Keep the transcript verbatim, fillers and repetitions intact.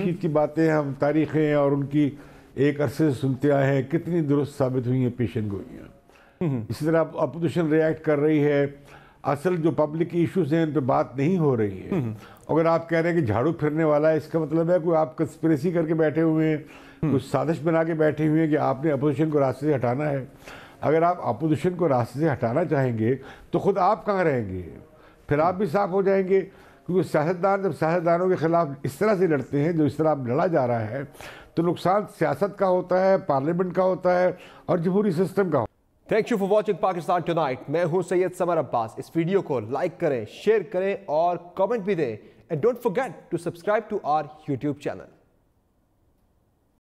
तनकीद की बातें हम तारीखें और उनकी एक अरसे से सुनते आए हैं, कितनी दुरुस्त साबित हुई हैं, पेशन गोइयाँ। इसी तरह अपोजिशन रिएक्ट कर रही है, असल जो पब्लिक की इश्यूज हैं उन पर बात नहीं हो रही है। अगर आप कह रहे हैं कि झाड़ू फिरने वाला है, इसका मतलब है कोई आप कंस्पिरेसी करके बैठे हुए हैं, कुछ साजिश बना के बैठे हुए हैं कि आपने अपोजिशन को रास्ते से हटाना है। अगर आप अपोजिशन को रास्ते से हटाना चाहेंगे तो खुद आप कहाँ रहेंगे, फिर आप भी साफ हो जाएंगे। क्योंकि सियासतदान जब सियासतदानों के खिलाफ इस तरह से लड़ते हैं जो इस तरह अब लड़ा जा रहा है, तो नुकसान सियासत का होता है, पार्लियामेंट का होता है और जमहूरी सिस्टम का। Thank you for watching Pakistan tonight. मैं हूं सैयद समर अब्बास। इस वीडियो को लाइक करें, शेयर करें और कमेंट भी दें। And don't forget to subscribe to our YouTube channel.